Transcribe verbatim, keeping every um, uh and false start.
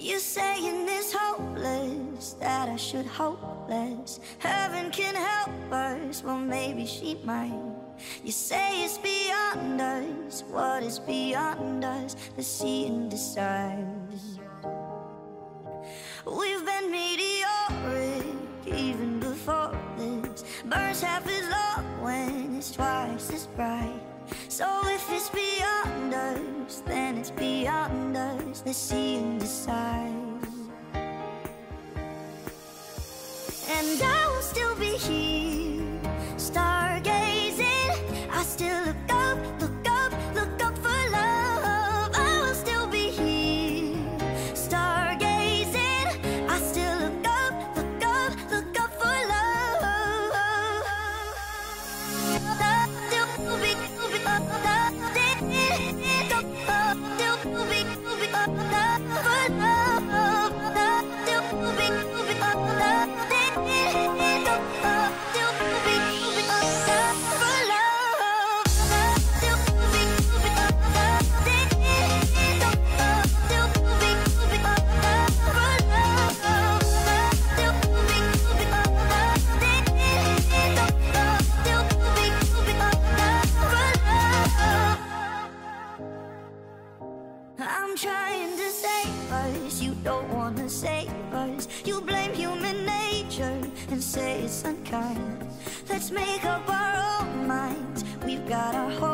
You're saying it's hopeless, that I should hope less. Heaven can help us, well maybe she might. You say it's beyond us, what is beyond us? Let's see and decide. We've been meteoric even before this. Burns half as long when it's twice as bright. So if it's beyond us, then it's beyond us. Let's see and decide. And I will still be here, stargazing. I still look up, look up, look up for love. I will still be here, stargazing. I still look up, look up, look up for love. Love still be, still be up, love still be, still be up, love for love. Love still be, still be up, love still be. I'm trying to save us, you don't wanna save us. You blame human nature and say it's unkind. Let's make up our own minds, we've got our whole